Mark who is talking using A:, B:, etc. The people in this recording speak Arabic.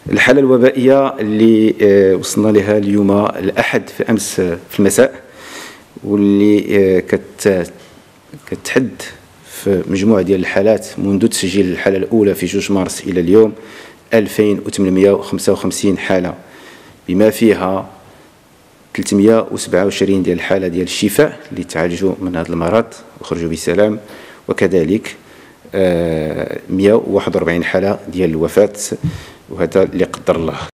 A: الحالة الوبائية اللي وصلنا لها اليوم الأحد في أمس في المساء، واللي كتحد في مجموعة ديال الحالات منذ تسجيل الحالة الأولى في 2 مارس إلى اليوم 2855 حالة، بما فيها 327 ديال الحالة ديال الشفاء اللي تعالجوا من هذا المرض وخرجوا بسلام، وكذلك 141 حالة ديال الوفاة، وهذا اللي قدر الله.